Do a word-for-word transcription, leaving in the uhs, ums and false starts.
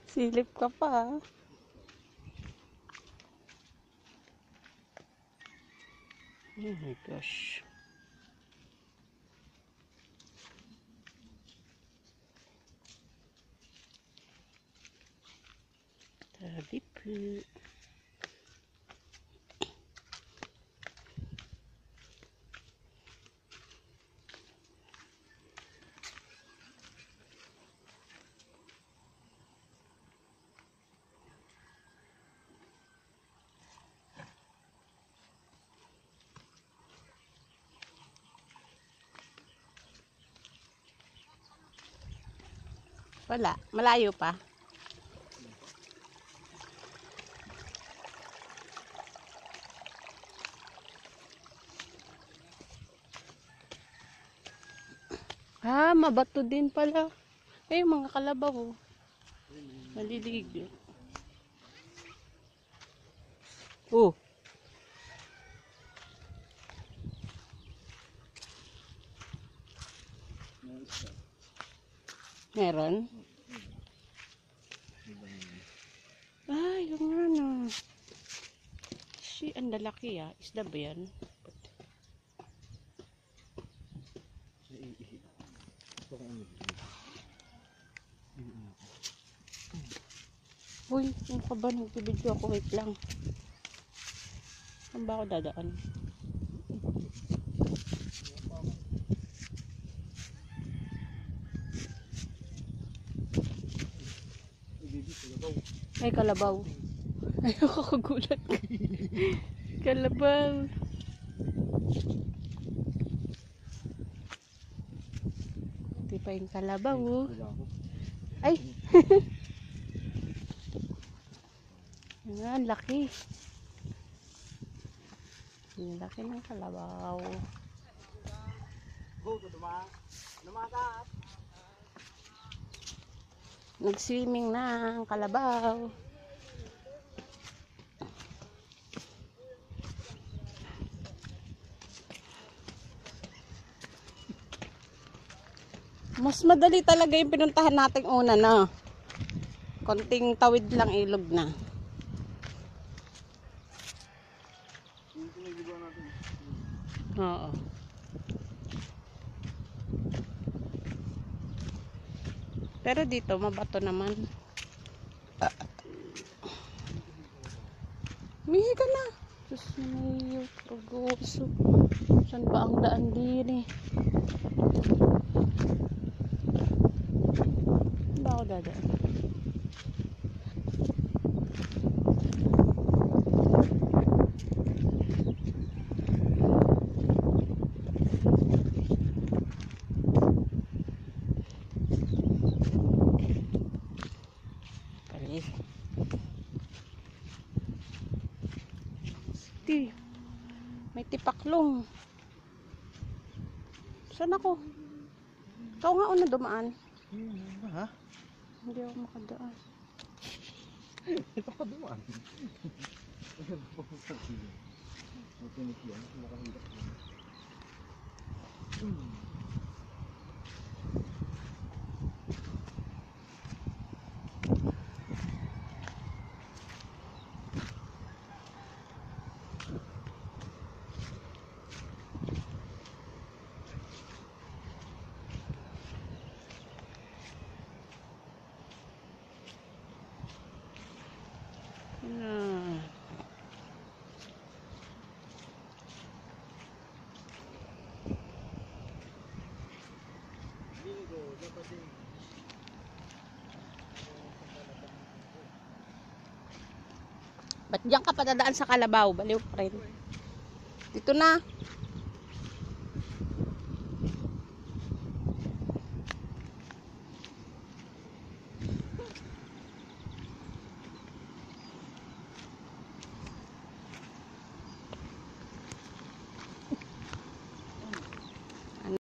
Silip ka pa. Oh my gosh. Tabi po. Wala, malayo pa. Ah, mabato din pala. Eh, mga kalabaw. Malilig. Oh. Meron? Ay, yung ano. Si, ang lalaki ah. Isda ba yan? Uy, ano ka ba? Nagbibidyo ako. Wait lang. Saan ba ako dadaan? Ay, kalabaw. Ay, ako kagulat. Kalabaw. Ito pa yung kalabaw. Ay! Ang laki. Ang laki ng kalabaw. Nag-swimming na ang kalabaw. Mas madali talaga yung pinuntahan nating una na. Konting tawid lang ilog na. Oo. Pero dito mabato naman. Mihi ka na. Diyos na pag-uso. Saan ba ang daan din eh? Saan ba ako dadaan? May tipaklong. Saan ako? Ikaw nga una dumaan. Ha? Hindi ako makadaan. Ito ka dumaan. Ah. Ba't diyan ka padadaan sa kalabaw? Baliw pa rin. Dito na.